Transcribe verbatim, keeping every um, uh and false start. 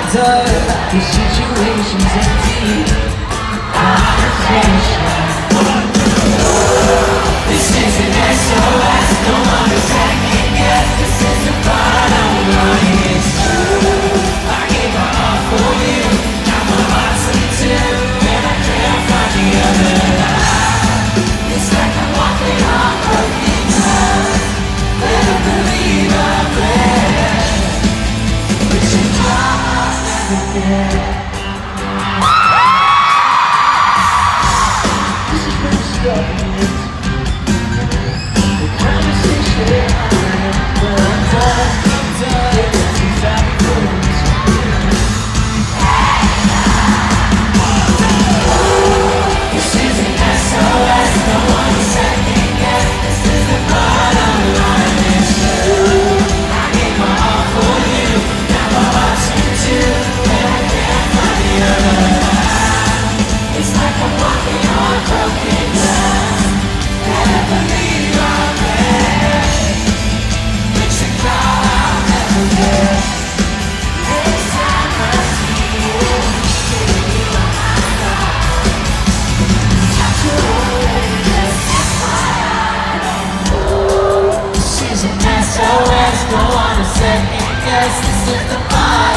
wonder the situation's empty conversation. This is an S O S, no one is second guess. This is the bottom line, it's true. I gave my all for you, now my heart's in two, and I can't find the other line. It's like I'm walking on broken glass. Better believe I'm there, but you promised never there. This is where the stuff is. The conversation I remember. I'm done, I'm done. Since I've been doing this for years. This is an S O S, no one is second guess. This is the bottom line, it's true. I gave my all for you, now my heart's in two, and I can't find the other line. It's like I'm walking on broken glass. Better believe I'm there, but you thought I'll never get. Next time I see you, give you my heart. Touch your already, yes, that's why I don't know. This is an S O S, go on a second guess. This is the bottom.